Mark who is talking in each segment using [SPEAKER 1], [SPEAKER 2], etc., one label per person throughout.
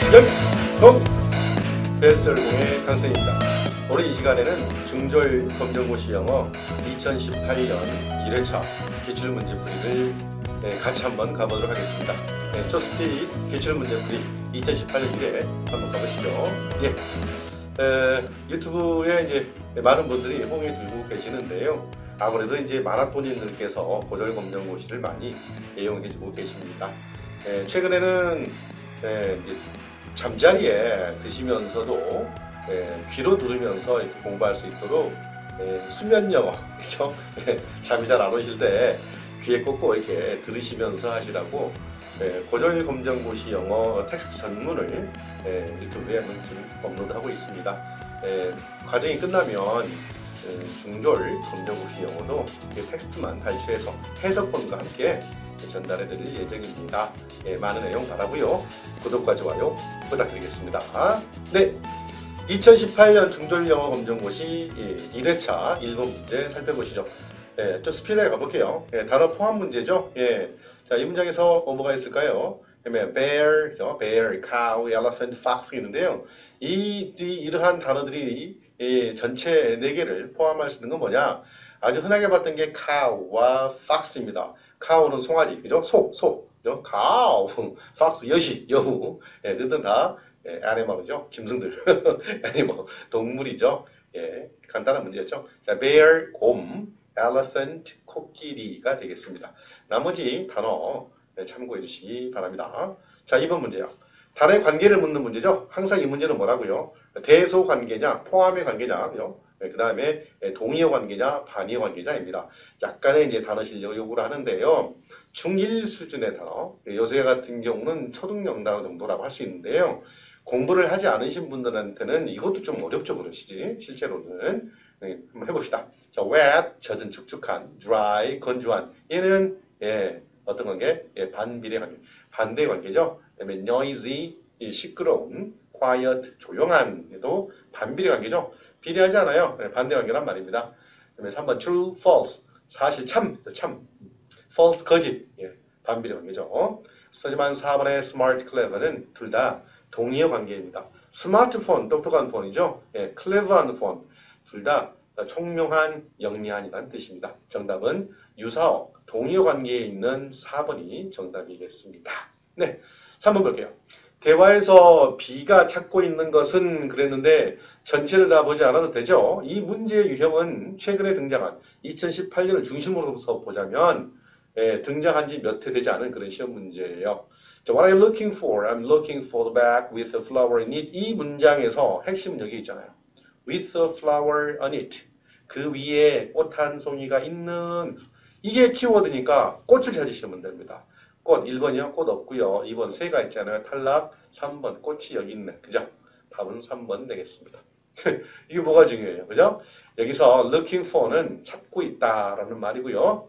[SPEAKER 1] 연동 벨설공의 강쌤입니다. 오늘 이 시간에는 중졸 검정고시 영어 2018년 1회차 기출문제풀이를 같이 한번 가보도록 하겠습니다. 초스피 기출문제풀이 2018년 1회 한번 가보시죠. 유튜브에 이제 많은 분들이 홍해 두고 계시는데요. 아무래도 이제 마라톤인들께서 고졸 검정고시를 많이 애용해주고 계십니다. 최근에는 이제 잠자리에 드시면서도 귀로 들으면서 이렇게 공부할 수 있도록 수면 영어, 그렇죠? 잠이 잘 안 오실 때 귀에 꽂고 이렇게 들으시면서 하시라고 고졸 검정고시 영어 텍스트 전문을 유튜브에 좀 업로드하고 있습니다. 과정이 끝나면 중졸 검정고시 영어도 텍스트만 발췌해서 해석본과 함께 전달해 드릴 예정입니다. 많은 애용 바라고요. 구독과 좋아요 부탁드리겠습니다. 네, 2018년 중졸 영어 검정고시 1회차 1번 문제 살펴보시죠. 좀 스피드하게 가볼게요. 단어 포함 문제죠. 자, 이 문장에서 뭐가 있을까요? bear, bear, cow, elephant, fox 있는데요. 이러한 단어들이 전체 4개를 포함할 수 있는 건 뭐냐? 아주 흔하게 봤던 게 cow와 fox입니다. cow는 송아지, 그죠? 소, 그죠? cow, fox, 여시, 여우. 그것은 다 animal이죠. 짐승들. animal, 동물이죠. 간단한 문제였죠. 자, bear, 곰, elephant, 코끼리가 되겠습니다. 나머지 단어 참고해 주시기 바랍니다. 자, 2번 문제요. 단어의 관계를 묻는 문제죠. 항상 이 문제는 뭐라고요? 대소 관계냐, 포함의 관계냐, 그죠? 그 다음에 동의어 관계냐, 반의어 관계냐입니다. 약간의 이제 단어 실력을 요구를 하는데요. 중1 수준의 단어, 요새 같은 경우는 초등령 단어 정도라고 할 수 있는데요. 공부를 하지 않으신 분들한테는 이것도 좀 어렵죠, 그러시지? 실제로는. 한번 해봅시다. 자, wet, 젖은 축축한, dry, 건조한. 얘는 어떤 관계? 반비례 관계. 반대 관계죠. 그다음에 noisy, 시끄러운, quiet, 조용한. 얘도 반비례 관계죠. 비례하지 않아요. 반대 관계란 말입니다. 그다음에 3번 true, false, 사실, 참. false, 거짓. 반비례 관계죠. 하지만 4번의 smart, clever는 둘 다 동의어 관계입니다. 스마트폰, 똑똑한 폰이죠. clever한 폰. 둘 다 총명한, 영리한이라는 뜻입니다. 정답은 유사어, 동의어 관계에 있는 4번이 정답이겠습니다. 네, 3번 볼게요. 대화에서 B가 찾고 있는 것은 그랬는데 전체를 다 보지 않아도 되죠. 이 문제의 유형은 최근에 등장한 2018년을 중심으로서 보자면 등장한 지 몇 해 되지 않은 그런 시험 문제예요. What are you looking for? I'm looking for the bag with a flower in it. 이 문장에서 핵심은 여기 있잖아요. With a flower on it. 그 위에 꽃 한 송이가 있는, 이게 키워드니까 꽃을 찾으시면 됩니다. 꽃 1번이요. 꽃 없고요. 2번 새가 있잖아요. 탈락. 3번 꽃이 여기 있네. 그죠? 답은 3번 되겠습니다. 이게 뭐가 중요해요. 그죠? 여기서 looking for는 찾고 있다라는 말이고요.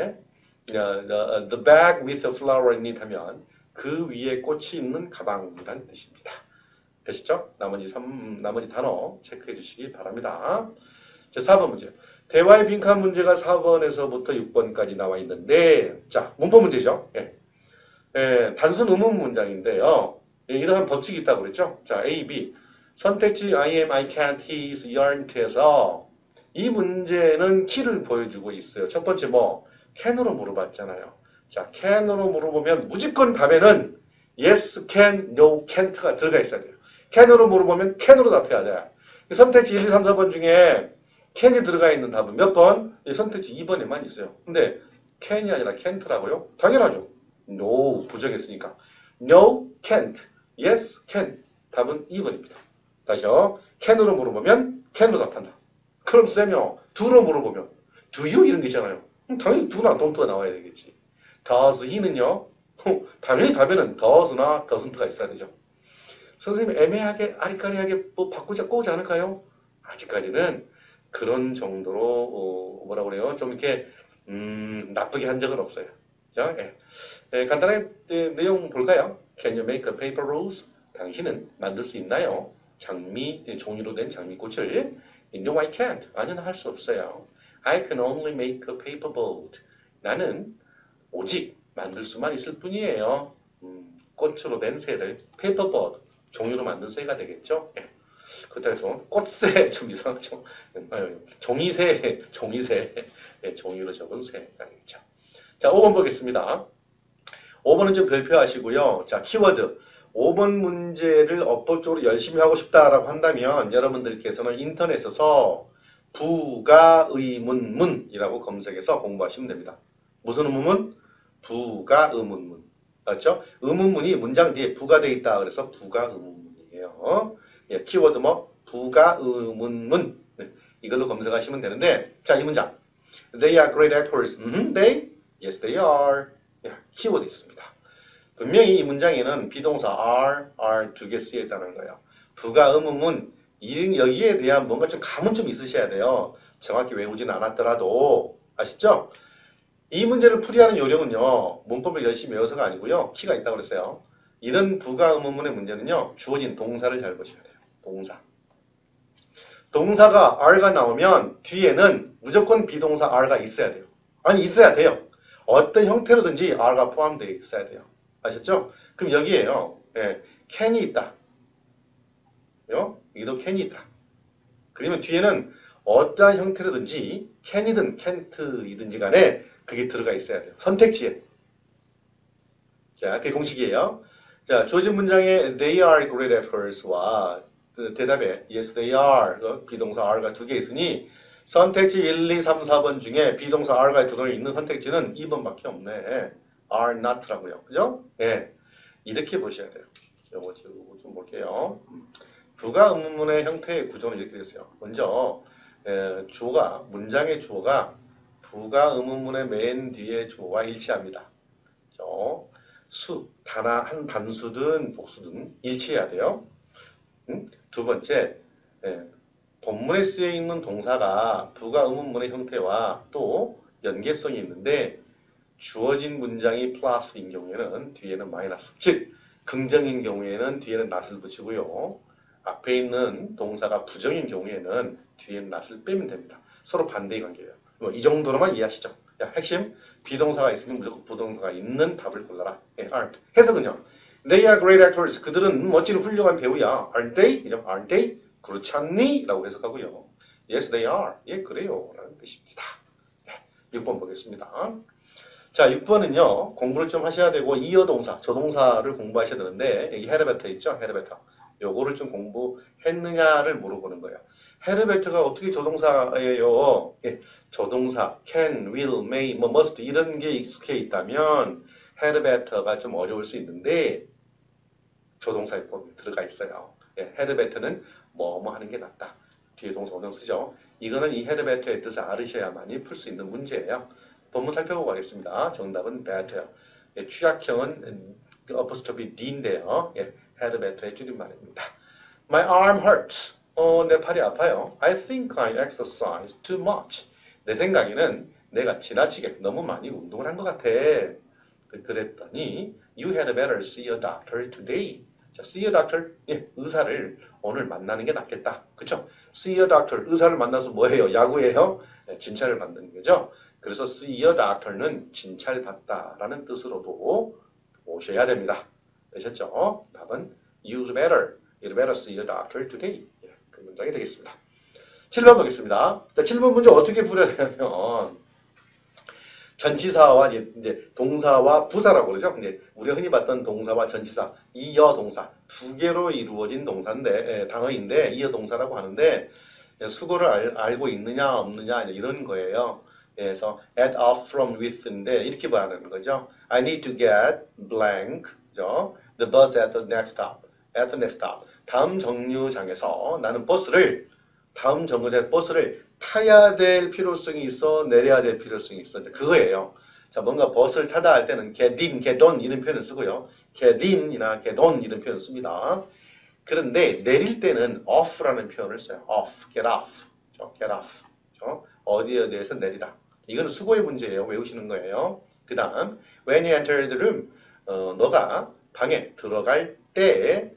[SPEAKER 1] The bag with a flower in it 하면 그 위에 꽃이 있는 가방이라는 뜻입니다. 되시죠? 나머지 단어 체크해 주시기 바랍니다. 자, 4번 문제. 대화의 빈칸 문제가 4번에서부터 6번까지 나와 있는데, 자, 문법 문제죠. 단순 의문 문장인데요. 이러한 법칙이 있다고 그랬죠? 자, A, B. 선택지 I am, I can't, he is, you aren't에서 이 문제는 키를 보여주고 있어요. 첫 번째 can으로 물어봤잖아요. 자, can으로 물어보면 무조건 답에는 yes, can, no, can't가 들어가 있어야 돼요. can으로 물어보면 can으로 답해야 돼. 선택지 1, 2, 3, 4번 중에 can이 들어가 있는 답은 몇 번? 선택지 2번에만 있어요. 근데 can이 아니라 can't라고요? 당연하죠. no, 부정했으니까. no, can't. yes, can. 답은 2번입니다. 다시요. can으로 물어보면 can으로 답한다. 그럼 쌤요. do로 물어보면 do you 이런 게 있잖아요. 당연히 do나 don't가 나와야 되겠지. does he는요. 당연히 답에는 does나 doesn't가 있어야 되죠. 선생님 애매하게 아리까리하게 꼬지 않을까요? 아직까지는 그런 정도로 뭐라 그래요? 좀 이렇게 나쁘게 한 적은 없어요. 그죠? 간단하게 내용 볼까요? Can you make a paper rose? 당신은 만들 수 있나요? 종이로 된 장미꽃을. No, I can't. 아니요, 할 수 없어요. I can only make a paper boat. 나는 오직 만들 수만 있을 뿐이에요. 꽃으로 된 새를 paper boat. 종이로 만든 새가 되겠죠. 예. 그렇다고 해서 꽃새 좀 이상하죠. 종이새, 예, 종이로 적은 새가 되겠죠. 자, 5번 보겠습니다. 5번은 좀 별표하시고요. 자, 키워드. 5번 문제를 어법적으로 열심히 하고 싶다라고 한다면 여러분들께서는 인터넷에서 부가 의문문이라고 검색해서 공부하시면 됩니다. 무슨 의문문? 부가 의문문. 맞죠? 의문문이 문장 뒤에 부가 되어 있다. 그래서 부가 의문문이에요. 예, 키워드 뭐? 부가 의문문. 네, 이걸로 검색하시면 되는데, 자, 이 문장. They are great actors. They? Yes, they are. 예, 키워드 있습니다. 분명히 이 문장에는 비동사 are 두 개 쓰여 있다는 거예요. 부가 의문문. 여기에 대한 뭔가 좀 감은 좀 있으셔야 돼요. 정확히 외우지는 않았더라도. 아시죠? 이 문제를 풀이하는 요령은요. 문법을 열심히 외워서가 아니고요. 키가 있다고 그랬어요. 이런 부가 의문문의 문제는요. 주어진 동사를 잘 보셔야 돼요. 동사. 동사가 are가 나오면 뒤에는 무조건 비동사 are가 있어야 돼요. 아니 있어야 돼요. 어떤 형태로든지 are가 포함되어 있어야 돼요. 아셨죠? 그럼 여기에요. 예, can이 있다. 여기도 can이 있다. 그러면 뒤에는 어떠한 형태로든지 can이든 can't이든지 간에 그게 들어가 있어야 돼요. 선택지에. 자, 그게 공식이에요. 자, 주어진 문장에 they are great actors와 대답에 yes they are 비동사 are가 두 개 있으니 선택지 1, 2, 3, 4번 중에 비동사 are가 들어있는 선택지는 2번밖에 없네. are not라고요. 그죠? 예. 이렇게 보셔야 돼요. 요거 좀 볼게요. 부가 의문문의 형태의 구조는 이렇게 되었어요. 먼저 주어가 문장의 주어가 부가 의문문의 맨 뒤에 주어와 일치합니다. 한 단수든 복수든 일치해야 돼요. 두 번째, 본문에 쓰여 있는 동사가 부가 의문문의 형태와 또 연계성이 있는데 주어진 문장이 플러스인 경우에는 뒤에는 마이너스, 즉 긍정인 경우에는 뒤에는 not을 붙이고요. 앞에 있는 동사가 부정인 경우에는 뒤에는 not을 빼면 됩니다. 서로 반대의 관계예요. 이 정도로만 이해하시죠. 야, 핵심, 비동사가 있으면 무조건 부동사가 있는 답을 골라라. 예, aren't. 해석은요. They are great actors. 그들은 멋진 훌륭한 배우야. Aren't they? aren't they? 그렇지 않니? 라고 해석하고요. Yes, they are. 예, 그래요. 라는 뜻입니다. 네, 6번 보겠습니다. 자, 6번은요. 공부를 좀 하셔야 되고 이어 동사, 조동사를 공부하셔야 되는데 여기 had better 있죠? had better. 요거를 좀 공부했느냐를 물어보는 거예요. had better가 어떻게 조동사예요? 예, 조동사 can, will, may, must 이런 게 익숙해 있다면 had better가 좀 어려울 수 있는데 조동사법이 들어가 있어요. 예, had better는 뭐뭐 하는 게 낫다. 뒤에 동사 원형 쓰죠. 이거는 이 had better의 뜻을 알으셔야만이 풀 수 있는 문제예요. 본문 살펴보고 가겠습니다. 정답은 better요. 예, 취약형은 apostrophe D인데요. 예, had better의 줄임말입니다. My arm hurts. 내 팔이 아파요. I think I exercise too much. 내 생각에는 내가 지나치게 너무 많이 운동을 한 것 같아. 그랬더니 You had better see a doctor today. 자, see a doctor. 예, 의사를 오늘 만나는 게 낫겠다. 그쵸? See a doctor. 의사를 만나서 뭐해요? 야구예요? 네, 진찰을 받는 거죠. 그래서 see a doctor는 진찰받다라는 뜻으로도 보셔야 됩니다. 되셨죠? 답은 You'd better see a doctor today. 예, 그 문장이 되겠습니다. 7번 보겠습니다. 자, 7번 문제 어떻게 풀어야 되냐면 전치사와 이제 동사와 부사라고 그러죠. 근데 우리가 흔히 봤던 동사와 전치사, 이어 동사 두 개로 이루어진 동사인데 단어인데 이어 동사라고 하는데 수거를 알고 있느냐 없느냐 이런 거예요. 그래서 at, off, from, with인데 이렇게 봐야 하는 거죠. I need to get blank, 그죠? The bus at the next stop. At the next stop. 다음 정류장에서 나는 다음 정류장 버스를 타야 될 필요성이 있어, 내려야 될 필요성이 있어. 그거예요. 자, 뭔가 버스를 타다 할 때는 get in, get on 이런 표현을 쓰고요. get in이나 get on 이런 표현을 씁니다. 그런데 내릴 때는 off라는 표현을 써요. off, get off, get off. 어디에 대해서 내리다. 이건 수고의 문제예요. 외우시는 거예요. 그 다음, when you enter the room, 너가 방에 들어갈 때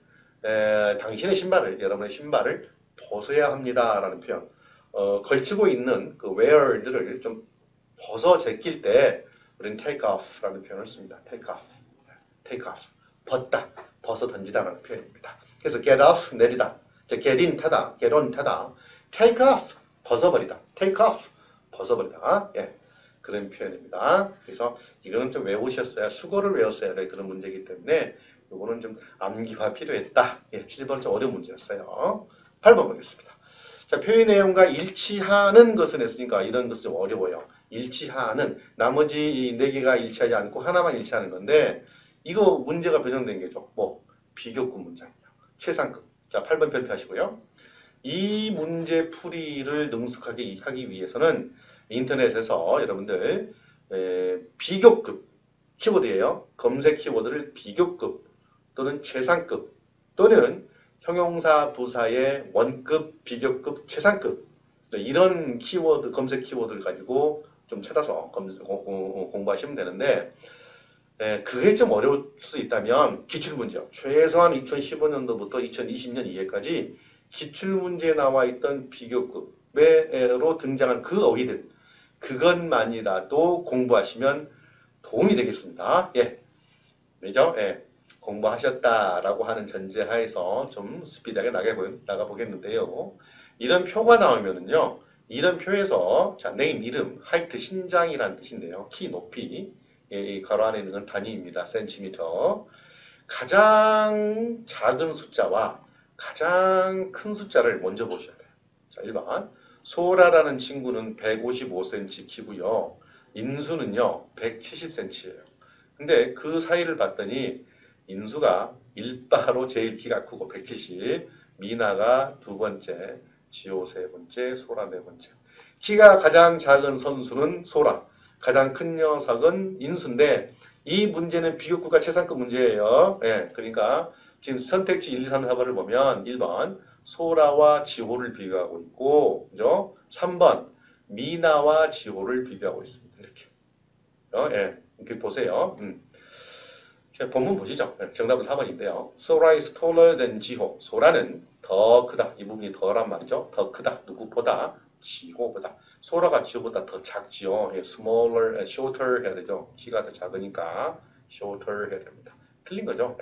[SPEAKER 1] 여러분의 신발을 벗어야 합니다. 라는 표현. 걸치고 있는 그 wear들을 좀 벗어 제낄 때 우리는 take off라는 표현을 씁니다. take off. 벗다. 벗어 던지다라는 표현입니다. 그래서 get off 내리다, get in 타다, get on 타다, take off 벗어버리다, take off 벗어버리다. 예, 그런 표현입니다. 그래서 이거는 좀 외우셨어야 수거를 외웠어야 될 그런 문제이기 때문에 이거는 좀 암기가 필요했다. 예, 7번 좀 어려운 문제였어요. 8번 보겠습니다. 자, 표현 내용과 일치하는 것은 했으니까 이런 것은 좀 어려워요. 일치하는 나머지 4개가 일치하지 않고 하나만 일치하는 건데 이거 문제가 변형된 게죠. 뭐 비교급 문장이요. 최상급. 자, 8번 별표하시고요. 이 문제 풀이를 능숙하게 하기 위해서는 인터넷에서 여러분들 비교급 키워드예요. 검색 키워드를 비교급 또는 최상급 또는 형용사 부사의 원급, 비교급, 최상급 이런 키워드 검색 키워드를 가지고 좀 찾아서 공부하시면 되는데 그게 좀 어려울 수 있다면 기출문제요. 최소한 2015년도부터 2020년 이해까지 기출문제에 나와 있던 비교급으로 등장한 그 어휘들 그것만이라도 공부하시면 도움이 되겠습니다. 예, 그죠? 예, 공부하셨다라고 하는 전제하에서 좀 스피드하게 나가보겠는데요. 이런 표가 나오면은요, 이런 표에서 자 네임 이름, 하이트 신장이라는 뜻인데요. 키 높이 이 가로 안에 있는 건 단위입니다. 센티미터. 가장 작은 숫자와 가장 큰 숫자를 먼저 보셔야 돼요. 자, 1번. 소라라는 친구는 155cm 키고요. 인수는요, 170cm예요. 근데 그 사이를 봤더니 인수가 1바로 제일 키가 크고 170, 미나가 2번째, 지호 3번째, 소라 4번째. 키가 가장 작은 선수는 소라, 가장 큰 녀석은 인수인데 이 문제는 비교급과 최상급 문제예요. 예, 그러니까 지금 선택지 1, 2, 3, 4번을 보면 1번 소라와 지호를 비교하고 있고 그죠? 3번 미나와 지호를 비교하고 있습니다. 이렇게. 예, 이렇게 보세요. 본문 보시죠. 정답은 4번인데요. 소라 is taller than 지호. 소라는 더 크다. 이 부분이 더란 말이죠. 더 크다. 누구보다? 지호보다. 소라가 지호보다 더 작지요. smaller, shorter 해야 되죠. 키가 더 작으니까 shorter 해야 됩니다. 틀린 거죠.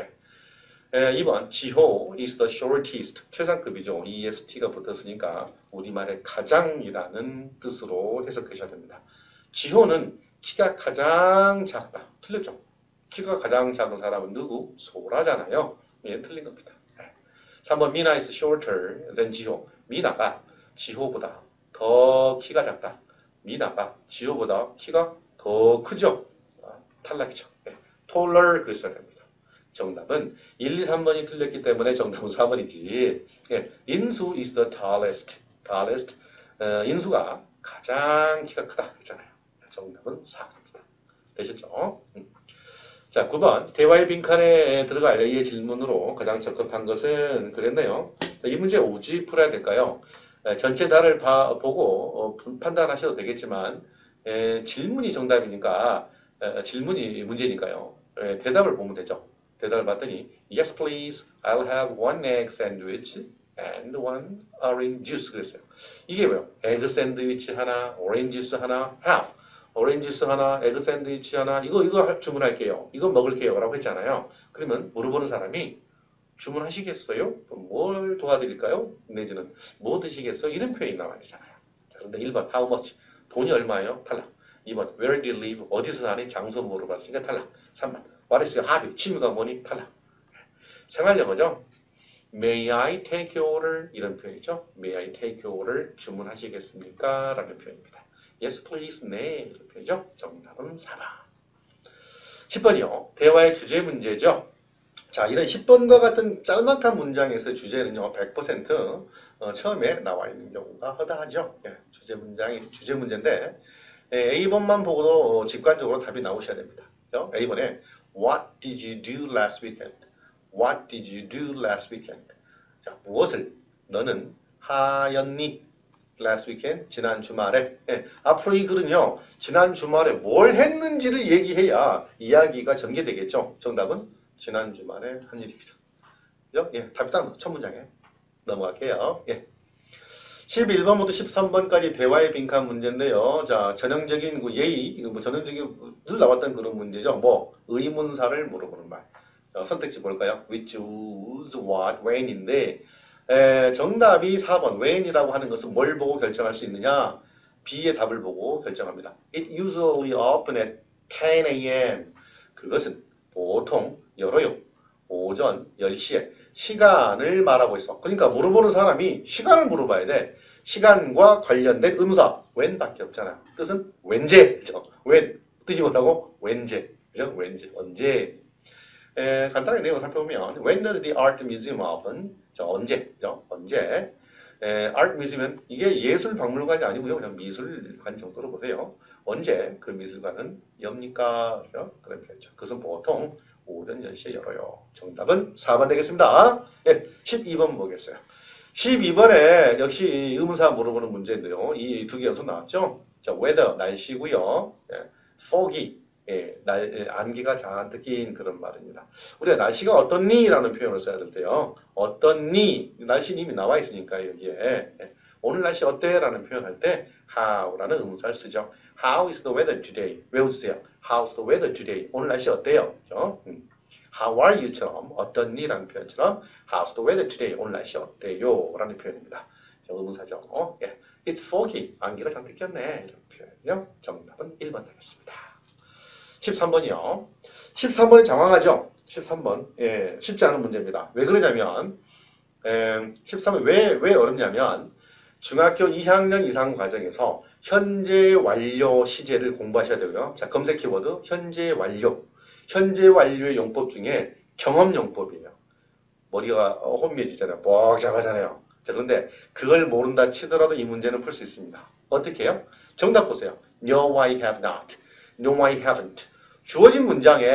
[SPEAKER 1] 2번 지호 is the shortest. 최상급이죠. EST가 붙었으니까 우리말의 가장이라는 뜻으로 해석하셔야 됩니다. 지호는 키가 가장 작다. 틀렸죠. 키가 가장 작은 사람은 누구? 소라잖아요. 예, 틀린 겁니다. 3번 미나 is shorter than 지호. 미나가 지호보다 더 키가 작다. 미나가 지호보다 키가 더 크죠. 탈락이죠. taller 그랬어야 됩니다. 정답은 1, 2, 3번이 틀렸기 때문에 정답은 4번이지. 인수 is the tallest. tallest. 인수가 가장 키가 크다 했잖아요. 정답은 4번입니다. 되셨죠? 자, 9번. 대화의 빈칸에 들어갈 A의 질문으로 가장 적합한 것은 그랬네요. 자, 이 문제 오지 풀어야 될까요? 전체 달을 보고 판단하셔도 되겠지만 질문이 정답이니까 질문이 문제니까요. 대답을 보면 되죠. 대답을 봤더니 Yes please, I'll have one egg sandwich and one orange juice 그랬어요. 이게 뭐예요? 에그 샌드위치 하나, 오렌지 주스 하나, half. 오렌지 주스 하나, 에그 샌드위치 하나, 이거 주문할게요. 이거 먹을게요. 라고 했잖아요. 그러면 물어보는 사람이 주문하시겠어요? 뭘 도와드릴까요? 내지는 뭐 드시겠어요? 이런 표현이 나와야 되잖아요. 자, 그런데 1번, how much? 돈이 얼마예요? 탈락. 2번, where do you live? 어디서 사니? 장소 물어봤으니까 탈락. 3번, what is your hobby? 취미가 뭐니? 탈락. 생활 영어죠? May I take your order? 이런 표현이죠. May I take your order? 주문하시겠습니까? 라는 표현입니다. Yes, please. 네. 이런 표현이죠. 정답은 4번. 10번이요. 대화의 주제 문제죠. 자, 이런 10번과 같은 짤막한 문장에서 주제는요, 100% 처음에 나와 있는 경우가 허다하죠. 예, 주제 문제인데, A번만 보고도 직관적으로 답이 나오셔야 됩니다. 그죠? A번에 What did you do last weekend? What did you do last weekend? 자, 무엇을 너는 하였니? Last weekend, 지난 주말에. 예, 앞으로 이 글은요, 지난 주말에 뭘 했는지를 얘기해야 이야기가 전개되겠죠. 정답은 지난 주말에 한 일입니다. 그죠? 예, 답이 딱 첫 문장에 넘어갈게요. 예. 11번부터 13번까지 대화의 빈칸 문제인데요. 자, 전형적인 예의, 전형적인 늘 나왔던 그런 문제죠. 뭐 의문사를 물어보는 말. 선택지 볼까요? which, whose, what, when인데 정답이 4번 when이라고 하는 것은 뭘 보고 결정할 수 있느냐? B의 답을 보고 결정합니다. It usually open at 10 a.m. 그것은 보통 열어요. 오전 10시에 시간을 말하고 있어. 그러니까 물어보는 사람이 시간을 물어봐야 돼. 시간과 관련된 음사 when밖에 없잖아. 뜻은 왠제. 그죠? when 뜻이 뭐라고? 왠제. 그죠? 왠제. 언제. 간단하게 내용을 살펴보면 When does the art museum open? 언제? 그죠? 언제? art museum은 이게 예술 박물관이 아니고요. 그냥 미술관 정도로 보세요. 언제 그 미술관은 엽니까? 그죠? 그런 표현이죠. 그것은 보통 오전 10시에 열어요. 정답은 4번 되겠습니다. 12번 보겠어요. 12번에 역시 의문사 물어보는 문제인데요. 이 두 개 연속 나왔죠. 자, weather, 날씨고요. foggy, 안개가 잔뜩 낀 그런 말입니다. 우리가 날씨가 어떻니? 라는 표현을 써야 될 때요. 어떻니? 날씨는 이미 나와 있으니까 여기에. 오늘 날씨 어때? 라는 표현할 때 how라는 의문사를 쓰죠. How is the weather today? 외워주세요. How's the weather today? 오늘 날씨 어때요? 그죠? How are you?처럼 어떻니? 라는 표현처럼 How's the weather today? 오늘 날씨 어때요? 라는 표현입니다. 의문사죠. It's foggy. 안개가 잔뜩 꼈네. 이런 표현이요. 정답은 1번 되겠습니다. 13번이요. 13번이 장황하죠? 13번. 쉽지 않은 문제입니다. 왜 그러냐면 13번 왜 어렵냐면 중학교 2학년 이상 과정에서 현재 완료 시제를 공부하셔야 되고요. 자, 검색 키워드 현재 완료. 현재 완료의 용법 중에 경험 용법이에요. 머리가 혼미해지잖아요. 복잡하잖아요. 자, 그런데 그걸 모른다 치더라도 이 문제는 풀 수 있습니다. 어떻게 해요? 정답 보세요. No, I have not. No, I haven't. 주어진 문장에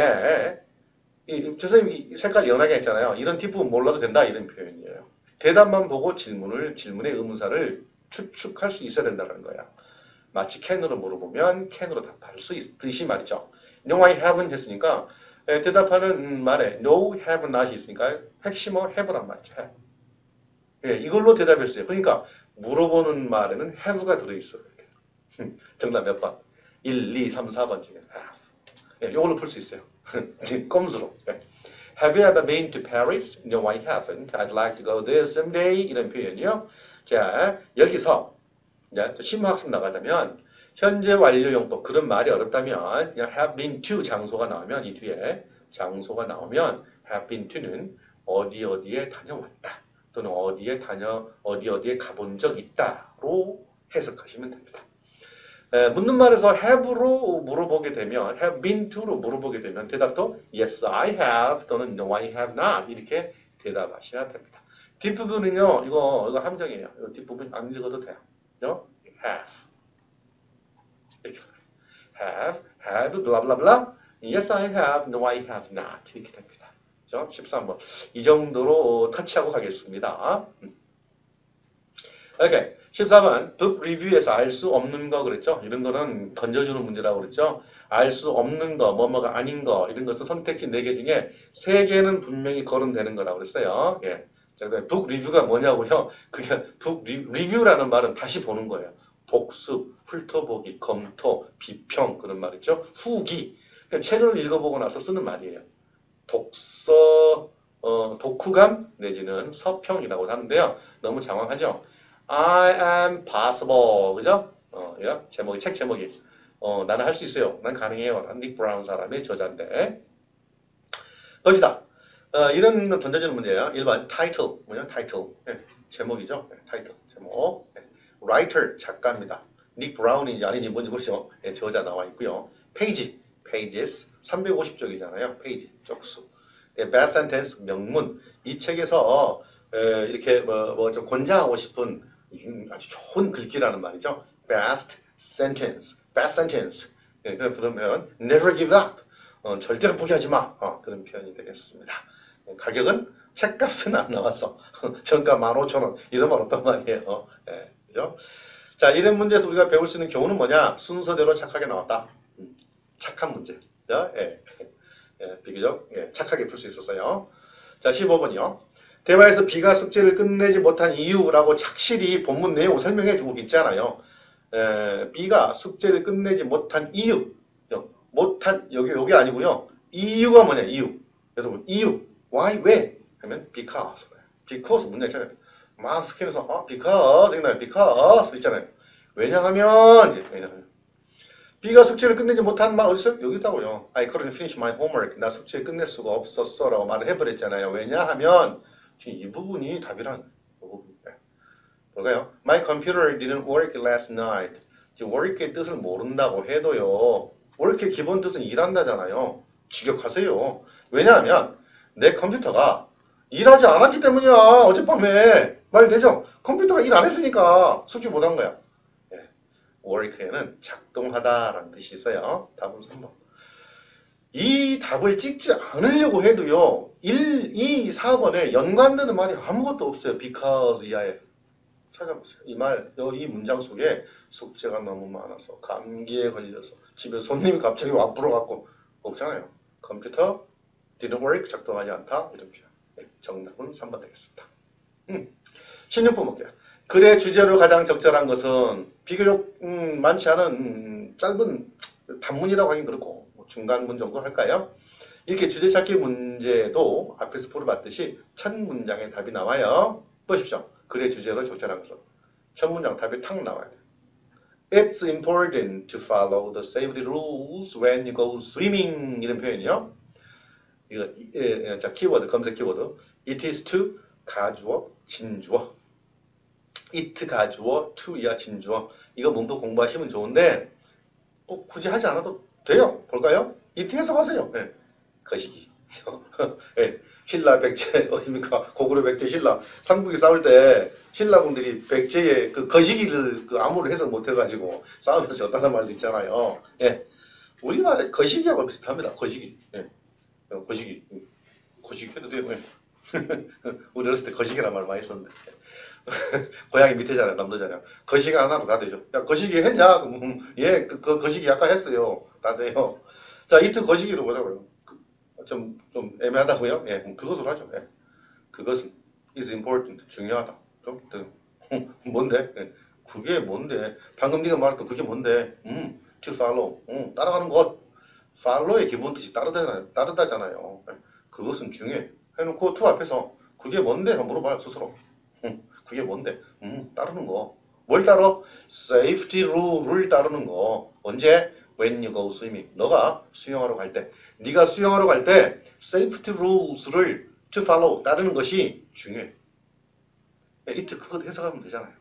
[SPEAKER 1] 저 선생님이 색깔 연하게 했잖아요. 이런 뒷부분 몰라도 된다 이런 표현이에요. 대답만 보고 질문의 의문사를 추측할 수 있어야 된다는 거야. 마치 can으로 물어보면 can으로 답할 수 있듯이 말이죠. No, I haven't 했으니까 대답하는 말에 no, have not 있으니까 핵심어 have란 말이죠. have. 이걸로 대답했어요. 그러니까 물어보는 말에는 have가 들어있어요. 정답 몇 번? 1, 2, 3, 4번 중에 have. 이걸로 풀 수 있어요. 꼼수로. Have you ever been to Paris? No, I haven't. I'd like to go there someday. 이런 표현이요. 자, 여기서 이제 심화학습 나가자면 현재 완료 용법 그런 말이 어렵다면 그냥 have been to 장소가 나오면 이 뒤에 장소가 나오면 have been to는 어디에 다녀왔다 또는 어디에 가본 적 있다로 해석하시면 됩니다. 묻는 말에서 have로 물어보게 되면 have been to로 물어보게 되면 대답도 yes I have 또는 no I have not 이렇게 대답하셔야 됩니다. 뒷부분은요 이거 함정이에요. 이 뒷부분 안 읽어도 돼요. have 이렇게 have blah blah blah yes I have no I have not 이렇게 됩니다. 13번 이 정도로 터치하고 가겠습니다. 오케이 14번 book review에서 알 수 없는 거 그랬죠? 이런 거는 던져주는 문제라고 그랬죠? 알 수 없는 거, 뭐뭐가 아닌 거 이런 것은 선택지 4개 중에 3개는 분명히 거론되는 거라고 그랬어요. 자, 그다음에 book review가 뭐냐고요? 그게 book review라는 말은 다시 보는 거예요. 복습, 훑어보기, 검토, 비평 그런 말이죠. 후기. 그러니까 책을 읽어보고 나서 쓰는 말이에요. 독후감 내지는 서평이라고 하는데요. 너무 장황하죠? I am possible. 그죠? 제목이, 책 제목이. 나는 할 수 있어요. 난 가능해요. 닉 브라운 사람의 저자인데. 봅시다. 이런 건 던져주는 문제예요. 1번, title. 뭐냐? title. 제목이죠. 타이틀. 제목. writer. 작가입니다. 닉 브라운인지 아닌지 뭔지 모르죠. 저자 나와 있고요. page. pages. 350쪽이잖아요. page. 쪽수. best sentence. 명문. 이 책에서 이렇게 좀 권장하고 싶은 아주 좋은 글귀라는 말이죠. best sentence. best sentence. 그러면 never give up. 절대로 포기하지 마. 그런 표현이 되겠습니다. 가격은 책값은 안 나왔어. 정가 15,000원. 이러면 어떤 말이에요. 그죠? 자, 이런 문제에서 우리가 배울 수 있는 교훈은 뭐냐? 순서대로 착하게 나왔다. 착한 문제. 비교적 착하게 풀 수 있었어요. 자, 15번이요. 대화에서 B가 숙제를 끝내지 못한 이유라고 착실히 본문 내용을 설명해 주고 있잖아요. B가 숙제를 끝내지 못한 이유. 못한, 여기 아니고요. 이유가 뭐냐, 이유. 여러분 이유, why, 왜 하면 because. because 문장 있잖아요. 막 스캔해서 because 생각나요. because 있잖아요. 왜냐하면 이제 왜냐하면 B가 숙제를 끝내지 못한 말 어디 있어요? 여기 있다고요. I couldn't finish my homework. 나 숙제 끝낼 수가 없었어 라고 말을 해버렸잖아요. 왜냐하면 지금 이 부분이 답이란 볼까요? My computer didn't work last night. 지금 work의 뜻을 모른다고 해도요. work의 기본 뜻은 일한다잖아요. 직역하세요. 왜냐하면 내 컴퓨터가 일하지 않았기 때문이야. 어젯밤에 말되죠? 컴퓨터가 일 안 했으니까 숙제 못한 거야. work에는 작동하다라는 뜻이 있어요. 답은 3번. 이 답을 찍지 않으려고 해도요. 1, 2, 4번에 연관되는 말이 아무것도 없어요. because 이하에. 찾아보세요. 이 말, 이 문장 속에 숙제가 너무 많아서 감기에 걸려서 집에 손님이 갑자기 와 불어갖고 없잖아요. 컴퓨터 didn't work 작동하지 않다 이런 표현. 네, 정답은 3번 되겠습니다. 16번 볼게요. 글의 주제로 가장 적절한 것은 비교적 많지 않은 짧은 단문이라고 하긴 그렇고 중간문 정도 할까요? 이렇게 주제 찾기 문제도 앞에서 풀어봤듯이 첫 문장에 답이 나와요. 보십시오. 글의 주제로 적절한 것은 첫 문장 답이 탁 나와야 돼요. It's important to follow the safety rules when you go swimming 이런 표현이요. 이거 자 키워드 검색 키워드 It is to 가주어 진주어 it 가주어 to 이하 진주어 이거 문법 공부하시면 좋은데 꼭 굳이 하지 않아도 돼요. 볼까요? it 해석하세요. 네. 거시기 네. 신라 백제 어딥니까? 고구려 백제 신라 삼국이 싸울 때 신라군들이 백제의 그 거시기를 그 아무를 해석 못해가지고 싸우면서 졌다는 말도 있잖아요. 예, 우리말에 거시기하고 비슷합니다. 거시기. 예, 거시기. 거시기 해도 돼요. 예. 우리 어렸을 때 거시기란 말 많이 썼는데 고양이 밑에잖아요. 남도잖아요. 거시기 하나로 다 되죠. 야 거시기 했냐? 예, 그 거시기 약간 했어요. 다 돼요. 자 이트 거시기로 보자고요. 좀 애매하다고요? 예, 그것으로 하죠. 예. 그것은 is important, 중요하다. 좀 뭔데? 예. 그게 뭔데? 방금 네가 말했던 그게 뭔데? to follow, 따라가는 것. follow의 기본 뜻이 따르다잖아요. 예. 그것은 중요해. 해놓고 to 앞에서 그게 뭔데? 물어봐요 스스로. 그게 뭔데? 따르는 거. 뭘 따라? safety rule을 따르는 거. 언제? When you go swimming. 너가 수영하러 갈 때. 네가 수영하러 갈 때 safety rules를 to follow 따르는 것이 중요해. it 그거 해석하면 되잖아요.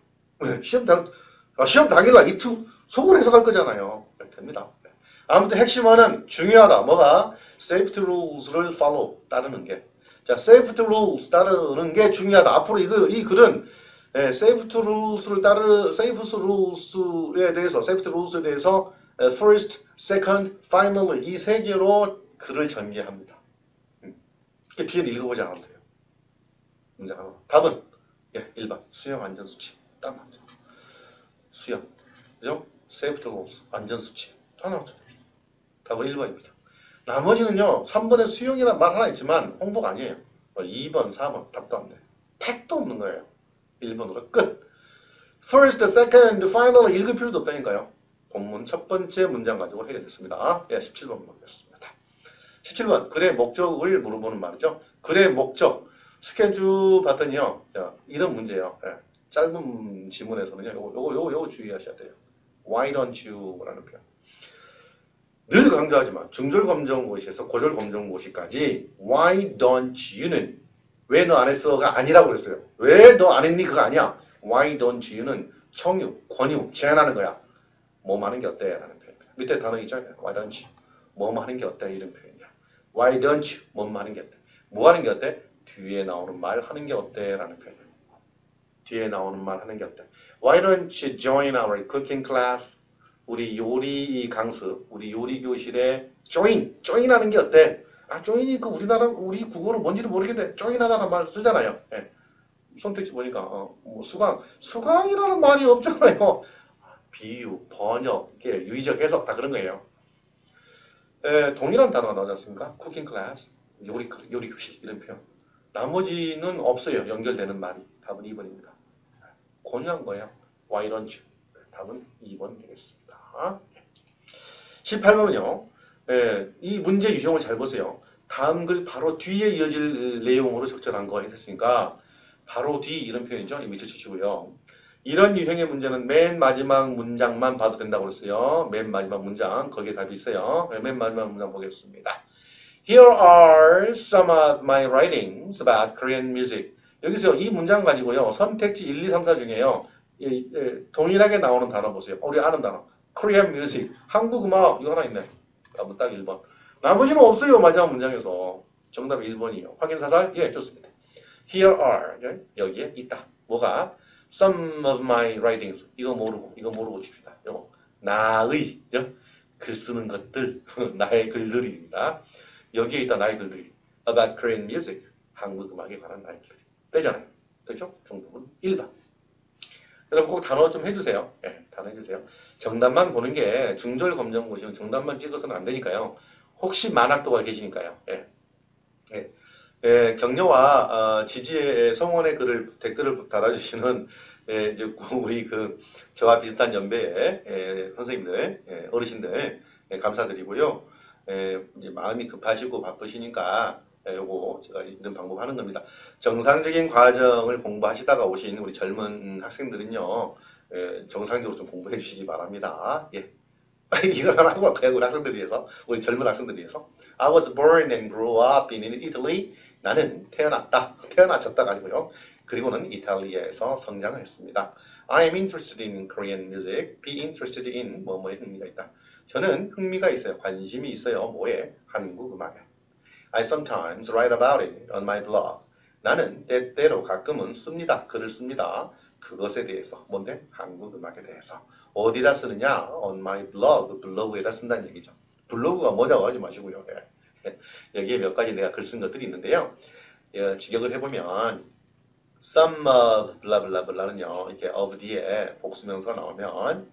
[SPEAKER 1] 시험 당일날 it 속으로 해석할 거잖아요. 됩니다. 아무튼 핵심어는 중요하다. 뭐가? safety rules를 follow 따르는 게. 자, safety rules 따르는 게 중요하다. 앞으로 이 글은 safety rules를 safety rules에 대해서 first, second, final 이 세 개로 글을 전개합니다. 뒤에는 읽어보지 않아도 돼요. 문제 하나. 답은 1번 수영 안전수칙 딱 나왔죠. 수영, 그죠? safety rules 안전수칙 다 나왔죠. 답은 1번입니다. 나머지는요 3번에 수영이라는 말 하나 있지만 홍보가 아니에요. 2번, 4번 답도 안 돼요. 택도 없는 거예요. 1번으로 끝. First, second, final 읽을 필요도 없다니까요. 본문 첫 번째 문장 가지고 해결됐습니다. 17번 보겠습니다. 17번 글의 목적을 물어보는 말이죠. 글의 목적 스케줄 봤더니요. 자, 이런 문제예요. 짧은 지문에서는요. 요거 주의하셔야 돼요. Why don't you? 라는 표현. 늘 강조하지만 중절검정고시에서 고절검정고시까지 Why don't you는 왜 너 안 했어가 아니라고 그랬어요. 왜 너 안 했니? 그거 아니야. Why don't you는 청유, 권유, 제안하는 거야. 뭐 하는 게 어때? 라는 표현입니다. 밑에 단어 있잖아요. Why don't you? 뭐 하는 게 어때? 이런 표현이야. Why don't you? 뭐 하는 게 어때? 뭐 하는 게 어때? 뒤에 나오는 말 하는 게 어때? 라는 표현이야. 뒤에 나오는 말 하는 게 어때? Why don't you join our cooking class? 우리 요리 강습, 우리 요리 교실에 join 하는 게 어때? 아, join이 그 우리 국어로 뭔지를 모르겠는데 join하다는 말 쓰잖아요. 예. 선택지 보니까 뭐 수강이라는 말이 없잖아요. 비유, 번역, 유의적 해석 다 그런 거예요. 동일한 단어가 나오지 않습니까? 쿠킹 클래스, 요리 교실 이런 표현. 나머지는 없어요. 연결되는 말이. 답은 2번입니다. 권유한 거예요. Why don't you? 답은 2번 되겠습니다. 18번은요. 이 문제 유형을 잘 보세요. 다음 글 바로 뒤에 이어질 내용으로 적절한 거 했으니까 바로 뒤 이런 표현이죠. 밑줄 치시고요. 이런 유형의 문제는 맨 마지막 문장만 봐도 된다고 그랬어요. 맨 마지막 문장 거기에 답이 있어요. 맨 마지막 문장 보겠습니다. Here are some of my writings about Korean music. 여기서 이 문장 가지고요. 선택지 1, 2, 3, 4 중에요. 동일하게 나오는 단어 보세요. 우리 아는 단어. Korean music. 한국 음악. 이거 하나 있네. 답은 딱 1번. 나머지는 없어요. 마지막 문장에서. 정답이 1번이에요. 확인 사살? 예, 좋습니다. Here are. 여기에 있다. 뭐가? Some of my writings. 이거 모르고 칩시다. 요거. 나의. 글 쓰는 것들. 나의 글들입니다. 여기에 있다 나의 글들이 about Korean music 한국 음악에 관한 나의 글들이 되잖아요. 됐죠? 정답은 1번. 여러분 꼭 단어 좀 해주세요. 네, 단어 해주세요. 정답만 보는 게 중절 검정고시는 정답만 찍어서는 안 되니까요. 혹시 만학도가 계시니까요. 네. 네. 네, 격려와 지지의 성원의 댓글을 달아주시는 이제 우리 저와 비슷한 연배의 선생님들, 어르신들 감사드리고요. 이제 마음이 급하시고 바쁘시니까 요거 제가 이런 방법 하는 겁니다. 정상적인 과정을 공부하시다가 오신 우리 젊은 학생들은요, 정상적으로 좀 공부해 주시기 바랍니다. 예. 이걸 하나 하고 갈까요? 우리 학생들 위해서, 우리 젊은 학생들 위해서. I was born and grew up in Italy. 나는 태어났다가 아니고요. 그리고는 이탈리아에서 성장을 했습니다. I am interested in Korean music. Be interested in 뭐뭐에 흥미가 있다. 저는 흥미가 있어요. 관심이 있어요. 뭐에? 한국 음악에. I sometimes write about it on my blog. 나는 때때로 가끔은 씁니다. 글을 씁니다. 그것에 대해서. 뭔데? 한국 음악에 대해서. 어디다 쓰느냐? On my blog. 블로그에다 쓴다는 얘기죠. 블로그가 뭐냐고 하지 마시고요. 여기에 몇 가지 내가 글 쓴 것들이 있는데요. 직역을 해보면 some of 블라블라블라는요. 이렇게 of 뒤에 복수명사가 나오면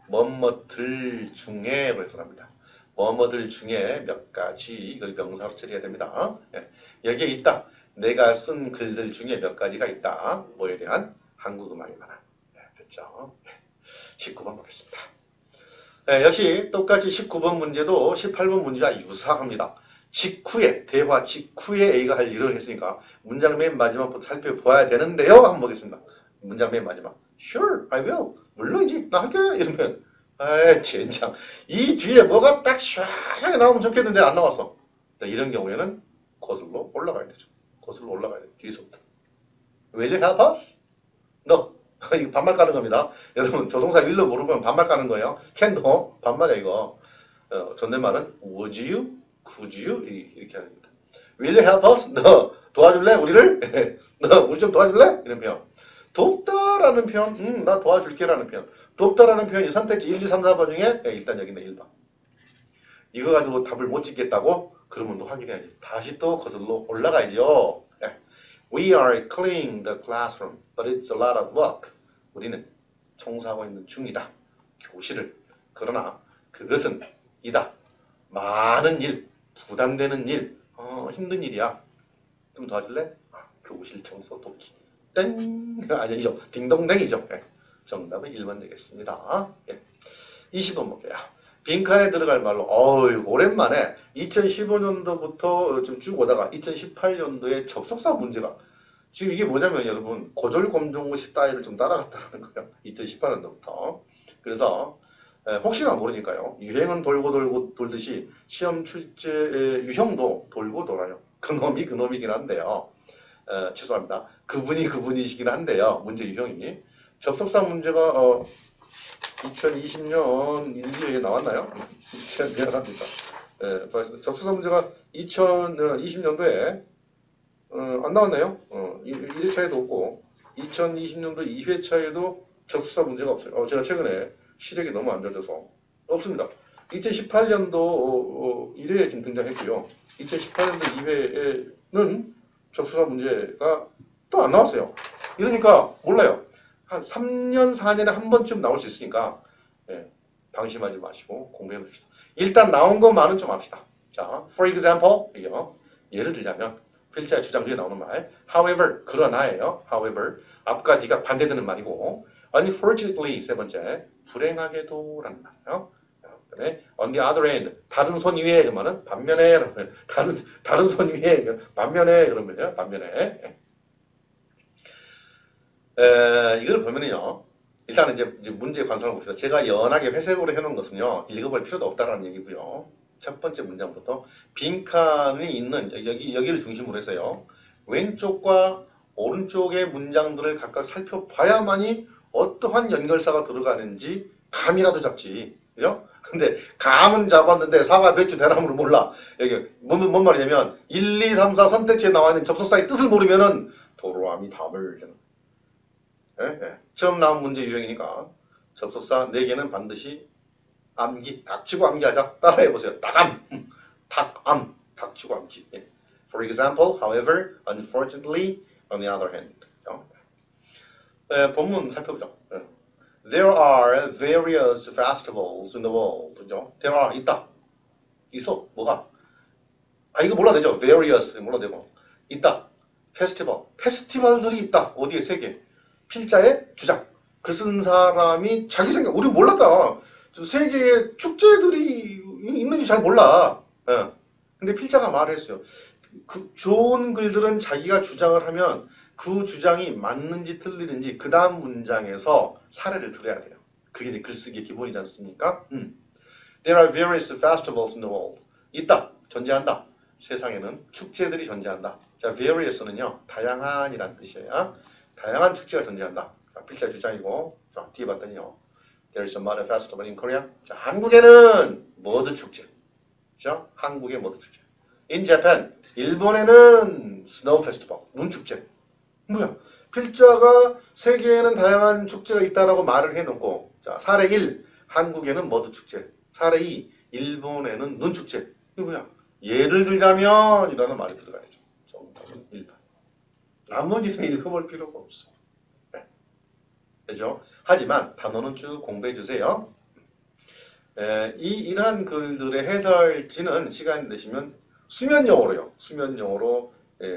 [SPEAKER 1] 뭐뭐들 중에 그래서 합니다. 뭐뭐들 중에 몇 가지 이걸 명사로 처리해야 됩니다. 여기에 있다. 내가 쓴 글들 중에 몇 가지가 있다. 뭐에 대한 한국 음악에 관한. 됐죠? 19번 보겠습니다. 역시 똑같이 19번 문제도 18번 문제와 유사합니다. 직후에 대화 직후에 A가 할 일을 했으니까 문장 맨 마지막부터 살펴봐야 되는데요. 한번 보겠습니다. 문장 맨 마지막. Sure, I will. 물론이지. 나 할게. 이러면 젠장. 이 뒤에 뭐가 딱 시원하게 나오면 좋겠는데 안 나왔어. 이런 경우에는 거슬러 올라가야 되죠. 거슬러 올라가야 돼. 뒤에서부터. Will you help us? No. 이거 반말 까는 겁니다. 여러분 조동사 일로 모르면 반말 까는 거예요. can도 반말이야 이거. 존댓말은 would you? could you? 이렇게 하는 겁니다. Will you help us? 너 도와줄래? 우리를? 너 우리 좀 도와줄래? 이런 표현. 돕다라는 표현, 나 도와줄게라는 표현. 돕다라는 표현이 선택지 1, 2, 3, 4번 중에 일단 여기는 1번. 이거 가지고 답을 못 짓겠다고? 그러면 또 확인해야지. 다시 또 거슬러 올라가야죠. We are cleaning the classroom, but it's a lot of work. 우리는 청소하고 있는 중이다. 교실을. 그러나 그것은 이다. 많은 일, 부담되는 일, 힘든 일이야. 좀 도와줄래? 교실 청소 돕기. 땡! 아니죠. 딩동댕이죠. 정답은 1번 되겠습니다. 20번 볼게요. 빈칸에 들어갈 말로 오랜만에 2015년도부터 좀 쭉 오다가 2018년도에 접속사 문제가 지금 이게 뭐냐면 여러분 고졸검정고시 스타일을 좀 따라갔다는 거예요. 2018년도부터. 그래서 혹시나 모르니까요. 유행은 돌고 돌듯이 시험 출제 유형도 돌고 돌아요. 그놈이긴 한데요. 죄송합니다. 그분이시긴 한데요. 문제 유형이. 접속사 문제가 2020년 1, 2회에 나왔나요? 미안합니다. 접속사 문제가 2020년도에 안 나왔나요? 1회차에도 없고 2020년도 2회차에도 접속사 문제가 없어요. 제가 최근에 시력이 너무 안 좋아져서 없습니다. 2018년도 1회에 지금 등장했고요. 2018년도 2회에는 접속사 문제가 또 안 나왔어요. 이러니까 몰라요. 한 3년, 4년에 한 번쯤 나올 수 있으니까 방심하지 마시고 공부해 봅시다. 일단 나온 것만은 좀 합시다. 자, for example, 예를 들자면 필자의 주장 뒤에 나오는 말 however, 그러나예요. however, 앞과 뒤가 반대되는 말이고 unfortunately, 세 번째, 불행하게도 라는 말이에요. 그다음에 on the other hand, 다른 손 위에 그러면은 반면에 그러면 다른 손 위에 반면에 그러면요 반면에 이걸 보면은요 일단은 이제 문제 관상을 봅시다. 제가 연하게 회색으로 해놓은 것은요 읽어볼 필요도 없다라는 얘기고요. 첫 번째 문장부터 빈칸이 있는 여기를 중심으로 해서요 왼쪽과 오른쪽의 문장들을 각각 살펴봐야만이 어떠한 연결사가 들어가는지 감이라도 잡지. 그죠? 근데 감은 잡았는데 사과, 배추, 대나무를 몰라. 여기 뭔 말이냐면 1, 2, 3, 4 선택지에 나와 있는 접속사의 뜻을 모르면은 도로함이 답을 예? 예. 처음 나온 문제 유형이니까 접속사 4개는 반드시 암기, 닥치고 암기하자. 따라해보세요. 닭암, 닭암, 닥치고 암기. 예. For example, however, unfortunately, on the other hand. 본문 살펴보죠. There are various festivals in the world. 그죠? There are, 있다. 있어. 뭐가? 이거 몰라도 되죠. Various, 몰라도 되고. 있다. Festival. 페스티벌들이 있다. 어디에? 세계. 필자의 주장. 글 쓴 사람이 자기 생각, 우리 몰랐다. 세계에 축제들이 있는지 잘 몰라. 예. 근데 필자가 말을 했어요. 그 좋은 글들은 자기가 주장을 하면 그 주장이 맞는지 틀리는지 그 다음 문장에서 사례를 들어야 돼요. 그게 이제 글쓰기의 기본이지 않습니까? There are various festivals in the world. 있다. 존재한다. 세상에는 축제들이 존재한다. 자, various는요. 다양한이란 뜻이에요. 다양한 축제가 존재한다. 필자의 주장이고 자, 뒤에 봤더니요. There is a mud festival in Korea. 자, 한국에는 머드 축제. 그죠? 한국의 머드 축제. In Japan. 일본에는 스노우 페스티벌. 눈 축제. 뭐야? 필자가 세계에는 다양한 축제가 있다라고 말을 해놓고 자, 사례 1. 한국에는 머드 축제. 사례 2. 일본에는 눈 축제. 이게 뭐야? 예를 들자면 이라는 말이 들어가야 되죠. 정답은 1번. 나머지는 읽어볼 필요가 없어. 네. 그죠? 하지만 단어는 쭉 공부해 주세요. 이러한 글들의 해설지는 시간 되시면 수면용어로요. 수면용어로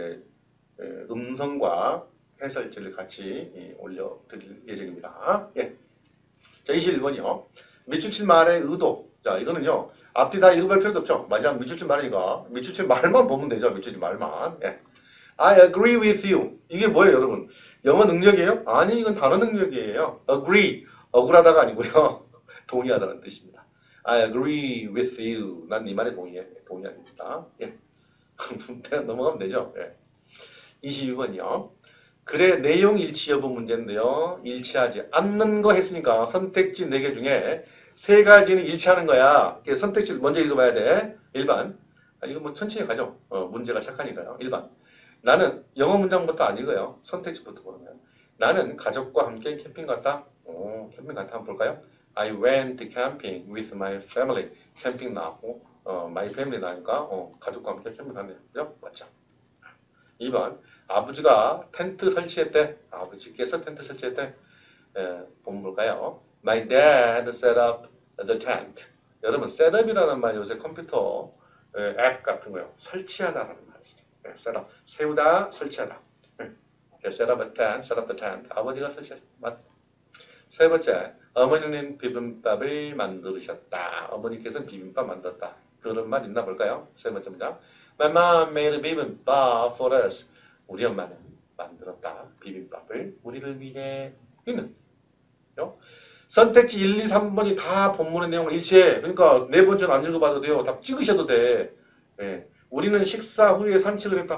[SPEAKER 1] 음성과 해설지를 같이 올려드릴 예정입니다. 예. 자, 21번이요. 밑줄칠 말의 의도. 자, 이거는요. 앞뒤 다 읽어볼 필요도 없죠. 마지막 밑줄칠 말이니까 밑줄칠 말만 보면 되죠. 밑줄칠 말만. 예. I agree with you. 이게 뭐예요, 여러분? 영어 능력이에요? 아니, 이건 단어 능력이에요. agree. 억울하다가 아니고요. 동의하다는 뜻입니다. I agree with you. 난 네 말에 동의해. 동의합니다. 예. 넘어가면 되죠. 예. 22번이요. 글의 내용 일치 여부 문제인데요. 일치하지 않는 거 했으니까 선택지 4개 중에 3가지는 일치하는 거야. 선택지 먼저 읽어봐야 돼. 1번. 이거 뭐 천천히 가죠. 문제가 착하니까요. 1번. 나는 영어 문장부터 안 읽어요. 선택지부터 보면. 나는 가족과 함께 캠핑 갔다. 캠핑 갔다 한번 볼까요? I went camping with my family. 캠핑 나왔고 my family 나니까 가족과 함께 캠핑 갔네요. 그죠? 맞죠? 2번. 아버지가 텐트 설치했대. 아버지께서 텐트 설치했대. 보면 볼까요? My dad set up the tent. 여러분, setup이라는 말 요새 컴퓨터 앱 같은 거요. 설치하다라는 말이죠. 셋업, 세우다, 설치하다. set up a tent, set up the tent. 아버지가 설치했다. 세 번째, 어머니는 비빔밥을 만드셨다. 어머니께서는 비빔밥 만들었다. 그런 말 있나 볼까요? 세 번째 문장. My mom made a bibimbap for us. 우리 엄마는 만들었다. 비빔밥을 우리를 위해. 있는. 선택지 1, 2, 3번이 다 본문의 내용을 일치해. 그러니까 네 번째는 안 읽어봐도 돼요. 답 찍으셔도 돼. 예. 우리는 식사 후에 산책을 했다.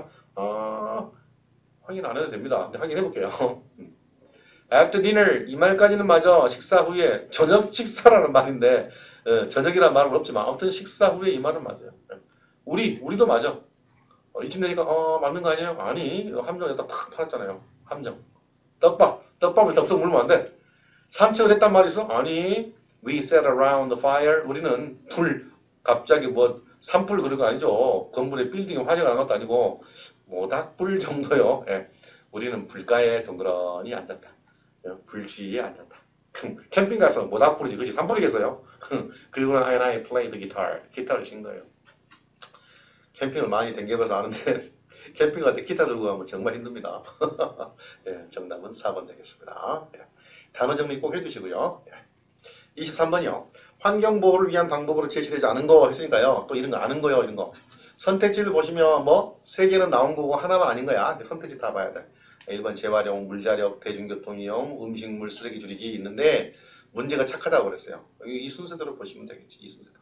[SPEAKER 1] 확인 안 해도 됩니다. 확인해 볼게요. After dinner 이 말까지는 맞아. 식사 후에 저녁 식사라는 말인데 저녁이라는 말은 없지만 아무튼 식사 후에 이 말은 맞아요. 우리도 맞아. 이쯤 되니까 맞는 거 아니에요? 아니 함정에다 팍 팔았잖아요. 함정. 떡밥을 덥석 물면 안 돼. 산책을 했단 말이 있어? 아니 we sat around the fire. 우리는 갑자기 산불 그런 거 아니죠. 건물에 빌딩에 화재가 난 것도 아니고 모닥불 정도요. 예. 우리는 불가에 덩그러니 앉았다. 불 주위에 앉았다. 캠핑 가서 모닥불이지 그치 산불이겠어요. 그리고는 I played the guitar. 기타를 친 거예요. 캠핑을 많이 댕겨봐서 아는데 캠핑 갈 때 기타 들고 가면 정말 힘듭니다. 예, 정답은 4번 되겠습니다. 예. 단어 정리 꼭 해주시고요. 예. 23번이요. 환경보호를 위한 방법으로 제시되지 않은 거 했으니까요. 또 이런 거 아는 거요. 이런 거. 선택지를 보시면 뭐 3개는 나온 거고 하나만 아닌 거야. 선택지 다 봐야 돼. 1번 재활용, 물자력, 대중교통 이용, 음식물 쓰레기 줄이기 있는데 문제가 착하다고 그랬어요. 이 순서대로 보시면 되겠지. 이 순서대로.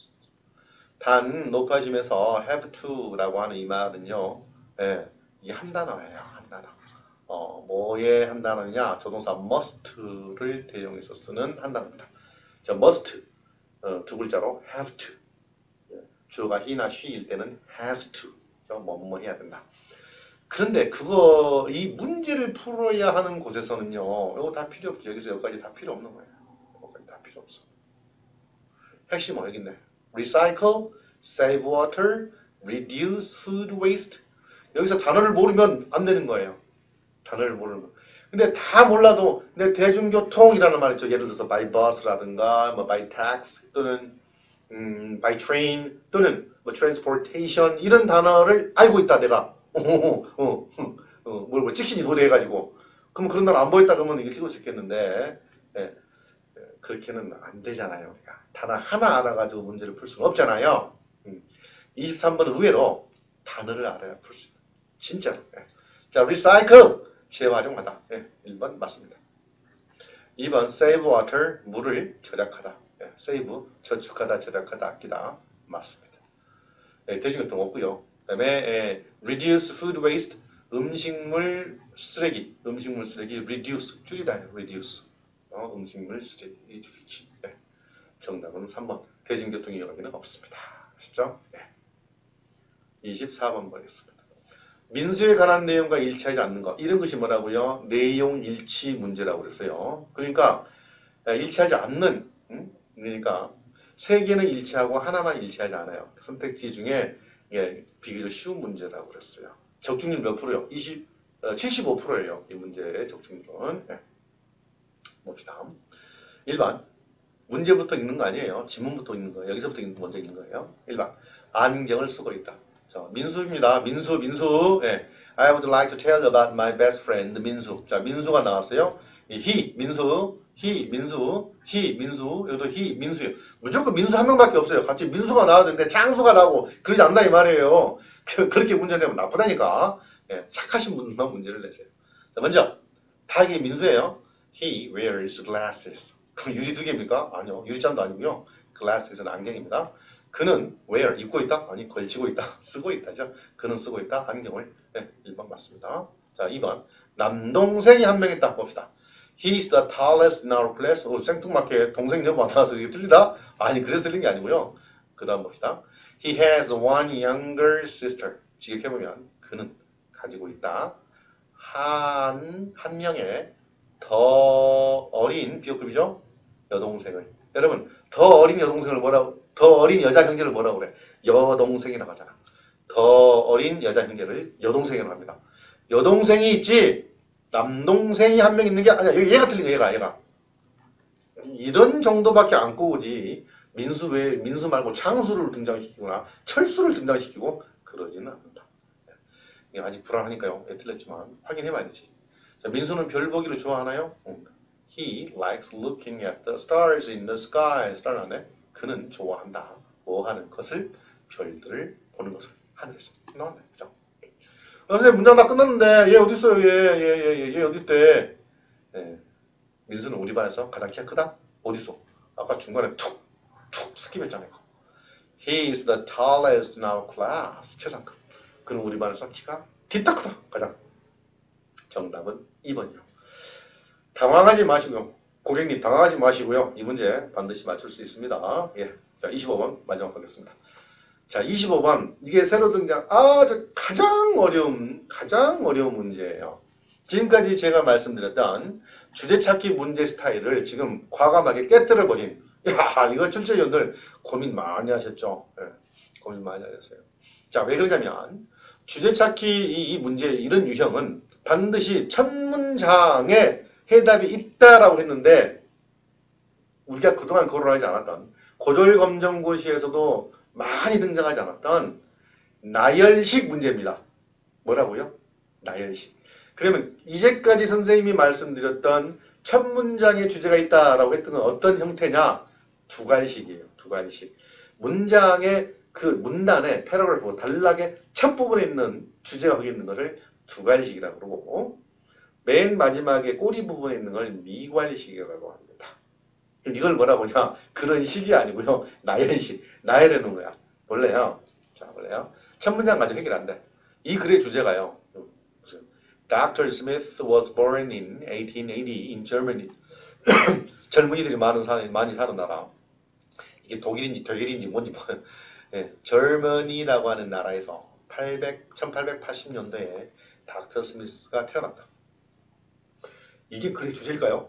[SPEAKER 1] 단 높아지면서 have to라고 하는 이 말은요. 예, 이게 한 단어예요. 한 단어. 뭐에 한 단어냐? 조동사 must를 대용해서 쓰는 한 단어입니다. 자, must 두 글자로 have to. 주어가 he나 she일 때는 has to. 뭐뭐 해야 된다. 그런데 이 문제를 풀어야 하는 곳에서는요. 이거 다 필요 없죠. 여기서 여기까지 다 필요 없는 거예요. 여기까지 다 필요 없어. 핵심은 여기 있네. recycle, save water, reduce food waste. 여기서 단어를 모르면 안 되는 거예요. 단어를 모르면. 근데 다 몰라도 근데 대중교통이라는 말 있죠. 예를 들어서 by bus라든가 뭐 by taxi 또는 by train 또는 뭐 transportation 이런 단어를 알고 있다 내가. 뭐 찍힌이 도래해가지고 그럼 그런 단어 안 보였다 그러면 이게 찍을 수 있겠는데 예, 그렇게는 안 되잖아요. 우리가 단어 하나 알아가지고 문제를 풀 수는 없잖아요. 23번은 의외로 단어를 알아야 풀 수 있어요. 진짜로. 예. 자, recycle 재활용하다. 예, 1번 맞습니다. 2번 save water 물을 절약하다. 예, save 저축하다, 절약하다, 아끼다 맞습니다. 예, 대중교통 없고요. 그다음에 reduce food waste 음식물 쓰레기 reduce 줄이다. reduce 음식물 쓰레기 줄이기. 예. 정답은 3번 대중교통 이용하기는 없습니다. 아시죠? 예. 24번 보겠습니다. 민수에 관한 내용과 일치하지 않는 것. 이런 것이 뭐라고요? 내용 일치 문제라고 그랬어요. 그러니까 일치하지 않는 그러니까 3개는 일치하고 하나만 일치하지 않아요. 선택지 중에 비교적 쉬운 문제라고 그랬어요. 적중률 몇 프로요? 75%예요. 이 문제의 적중률은. 네. 봅시다. 1번 문제부터 읽는 거 아니에요. 지문부터 읽는 거예요. 여기서부터 먼저 읽는 거예요. 1번 안경을 쓰고 있다. 자, 민수입니다. 민수. 예. I would like to tell you about my best friend, 민수. 자, 민수가 나왔어요. 민수. 여기도 민수예요. 무조건 민수 한 명밖에 없어요. 같이 민수가 나와도 되는데 장수가 나오고 그러지 않는다 이 말이에요. 그렇게 문제 내면 나쁘다니까. 예, 착하신 분만 문제를 내세요. 자, 먼저 다 이게 민수예요. He wears glasses. 그럼 유리 2개입니까? 아니요. 유리잔도 아니고요. glasses는 안경입니다. 그는 wear 입고 있다? 아니 걸치고 있다. 쓰고 있다죠. 그는 쓰고 있다. 안경을. 네, 1번 맞습니다. 자, 2번 남동생이 한 명 있다. 봅시다. He is the tallest in our class. 생뚱맞게 동생 여부 안 나와서 이게 틀리다? 아니 그래서 틀린 게 아니고요. 그 다음 봅시다. He has one younger sister. 지격해보면 그는 가지고 있다. 한 명의 더 어린 비교급이죠. 여동생을. 여러분 더 어린 여동생을 더 어린 여자 형제를 뭐라고 그래? 여동생이라고 하잖아. 더 어린 여자 형제를 여동생이라고 합니다. 여동생이 있지 남동생이 한 명 있는 게 아니야. 얘가 틀린 거야. 얘가. 이런 정도밖에 안 꼬우지. 민수 말고 창수를 등장시키거나 철수를 등장시키고 그러지는 않는다. 아직 불안하니까요. 틀렸지만 확인해봐야 되지. 자, 민수는 별 보기를 좋아하나요? He likes looking at the stars in the sky. 스타를 하네. 그는 좋아한다. 뭐 하는 것을? 별들을 보는 것을. 하늘에서. 나왔네. 그죠? 선생님 문장 다 끝났는데 얘 어디 있어요? 얘 어디 있대? 네. 민수는 우리 반에서 가장 키가 크다? 어디 있어? 아까 중간에 툭 스킵했잖아요. He is the tallest in our class. 최상급. 그는 우리 반에서 키가 뒤딱 크다. 가장. 정답은 2번이요. 당황하지 마시고요. 고객님 당황하지 마시고요. 이 문제 반드시 맞출 수 있습니다. 예. 자, 25번 마지막 하겠습니다. 자, 25번 이게 새로 등장 가장 어려운 문제예요. 지금까지 제가 말씀드렸던 주제찾기 문제 스타일을 지금 과감하게 깨뜨려버린 이거 출제위원들 고민 많이 하셨죠. 예, 고민 많이 하셨어요. 자, 왜 그러냐면 주제찾기 이 문제 이런 유형은 반드시 첫 문장에 해답이 있다라고 했는데 우리가 그동안 거론하지 않았던 고졸검정고시에서도 많이 등장하지 않았던 나열식 문제입니다. 뭐라고요? 나열식. 그러면 이제까지 선생님이 말씀드렸던 첫 문장에 주제가 있다라고 했던 건 어떤 형태냐? 두괄식이에요. 두괄식. 문장의 그 문단의 패러그래프 단락의 첫 부분에 있는 주제가 거기 있는 것을 두괄식이라고 그러고 맨 마지막에 꼬리 부분에 있는 걸 미괄식이라고 합니다. 이걸 뭐라고 하냐? 그런 식이 아니고요. 나열식. 나열해 놓은 거야. 볼래요? 자, 볼래요? 첫 문장 가지고 해결 안 돼. 이 글의 주제가요. Dr. Smith was born in 1880 in Germany. 젊은이들이 많이 사는 나라. 이게 독일인지 뭔지 모르겠어요. 예, 저머니라고 하는 나라에서 1880년도에 닥터 스미스가 태어났다. 이게 글의 주제일까요?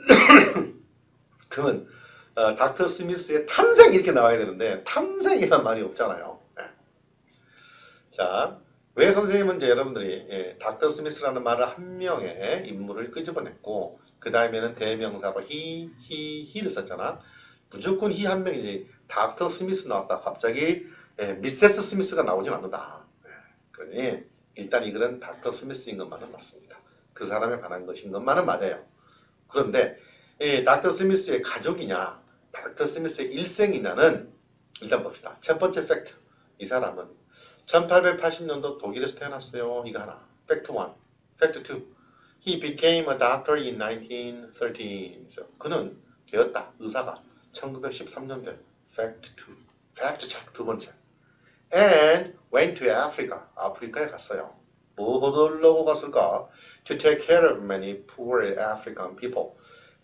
[SPEAKER 1] 그러면 닥터 스미스의 탄생 이렇게 나와야 되는데 탄생이란 말이 없잖아요. 예. 자, 왜 선생님은 이제 여러분들이 닥터 스미스라는 말을 한 명의 인물을 끄집어냈고 그 다음에는 대명사로 he를 썼잖아. 무조건 he 한 명이지 닥터 스미스 나왔다 갑자기 미세스 스미스가 나오진 않는다. 그러니 일단 이 글은 닥터 스미스인 것만은 맞습니다. 그 사람에 관한 것인 것만은 맞아요. 그런데 닥터 스미스의 가족이냐 닥터 스미스의 일생이냐는 일단 봅시다. 첫 번째 팩트. 이 사람은 1880년도 독일에서 태어났어요. 이거 하나. 팩트 1. 팩트 2. He became a doctor in 1913. 그는 되었다. 의사가 1913년도에. 팩트 2. 팩트 체크 두 번째. And went to Africa. 아프리카에 갔어요. 뭐 하려고 갔을까? To take care of many poor African people.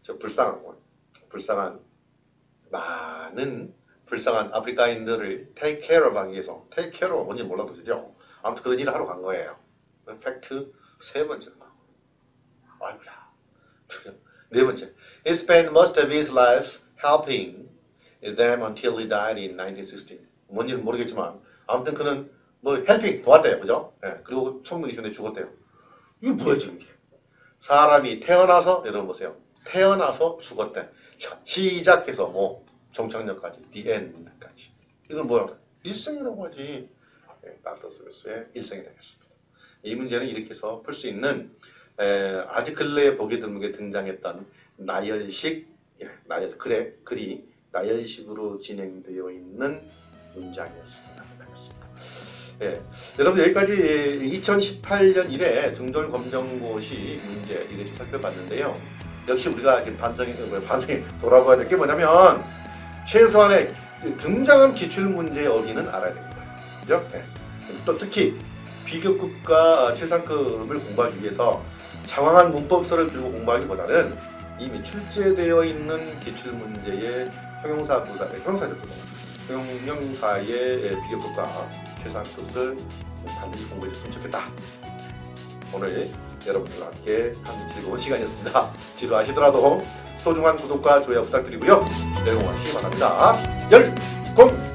[SPEAKER 1] 많은 불쌍한 아프리카인들을 take care of 하기 위해서 take care of 뭔지 몰라도 되죠. 아무튼 그런 일을 하러 간 거예요. 팩트 세 번째. 아이고야. 네 번째. He spent most of his life helping them until he died in 1916. 뭔지는 모르겠지만 아무튼 그는 뭐 헬핑 도왔대요. 그죠? 네, 그리고 1920년에 죽었대요. 이게 뭐야 지금 이게. 사람이 태어나서 여러분 보세요. 태어나서 죽었대. 자, 시작해서 뭐 종착역까지 the end까지. 이걸 뭐야? 일생이라고 하지. 네, 닥터 스미스의 일생이 되겠습니다. 이 문제는 이렇게 해서 풀 수 있는 아주 근래에 보기 드물게 등장했던 나열식 글이 나열식으로 진행되어 있는 문장이었습니다. 예, 여러분 여기까지 2018년 1회 중졸검정고시 문제 이렇게 살펴봤는데요. 역시 우리가 지금 반성이 돌아봐야 될 게 뭐냐면 최소한의 등장한 기출문제의 어휘는 알아야 됩니다. 그죠? 예. 또 특히 비교급과 최상급을 공부하기 위해서 장황한 문법서를 들고 공부하기보다는 이미 출제되어 있는 기출문제의 형용사의 비교급과 최상급을 반드시 공부했으면 좋겠다. 오늘 여러분들과 함께 한 즐거운 시간이었습니다. 지루하시더라도 소중한 구독과 좋아요 부탁드리고요. 내용 하시기 바랍니다. 열공!